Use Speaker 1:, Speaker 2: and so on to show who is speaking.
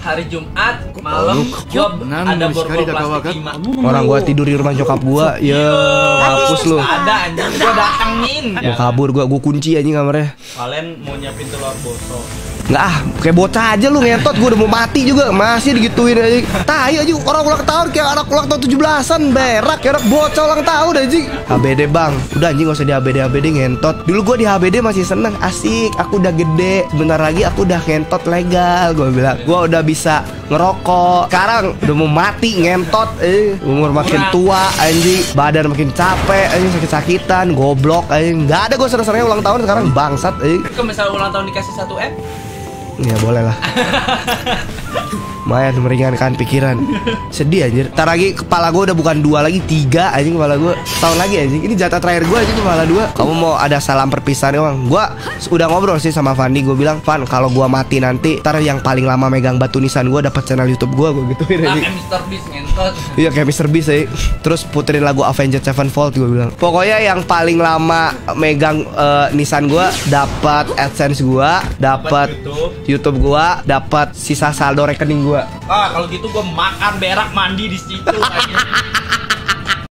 Speaker 1: hari Jumat malam gua ada borgol plastik 5.
Speaker 2: Orang gua tidur di rumah nyokap gua. Ya, hapus lu.
Speaker 1: Ada anjing gua datengin.
Speaker 2: Gua kabur, gua kunci anjing kamarnya.
Speaker 1: Kalian mau nyiapin telur bosok.
Speaker 2: Nggak kayak bocah aja lu ngentot, gua udah mau mati juga masih digituin aja. Tai aja orang ulang tahun kayak anak ulang tahun 17-an, berak kayak anak bocah ulang tahun anjing. HBD bang, udah anjing gak usah di HBD ngentot. Dulu gua di HBD masih seneng, asik, aku udah gede, sebentar lagi aku udah ngentot legal, gua bilang. Gua udah bisa ngerokok. Sekarang udah mau mati ngentot, umur makin tua anjing, badan makin capek anjing, sakit-sakitan, goblok anjing. Nggak ada gua seneng-senengnya ulang tahun sekarang bangsat anjing.
Speaker 1: Kalau misalnya ulang tahun dikasih 1M?
Speaker 2: Ya boleh lah. Lumayan meringankan pikiran. Sedih anjir. Ntar lagi kepala gue udah bukan 2 lagi 3 anjing kepala gue. Tahun lagi anjing. Ini jatah terakhir gue anjing kepala 2. Kamu mau ada salam perpisahan bang? Gue udah ngobrol sih sama Fandi. Gue bilang, Van kalau gue mati nanti, ntar yang paling lama megang batu nisan gue dapat channel YouTube gue gituin anjing.
Speaker 1: Kayak Mr. Beast ngentot.
Speaker 2: Iya kayak Mr. Beast ya. Terus puterin lagu Avenged Sevenfold gue bilang. Pokoknya yang paling lama megang nisan gue dapat AdSense gue, dapat YouTube gue, dapat sisa saldo rekening gue.
Speaker 1: Ah, kalau gitu gue makan berak mandi di situ.